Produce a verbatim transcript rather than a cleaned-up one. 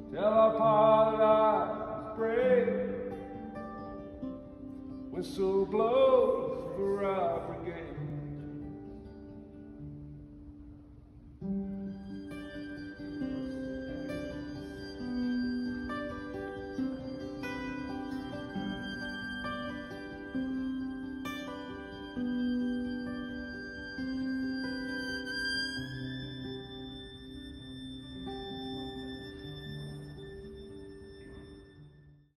Tell our pa that I was brave. Whistle blows.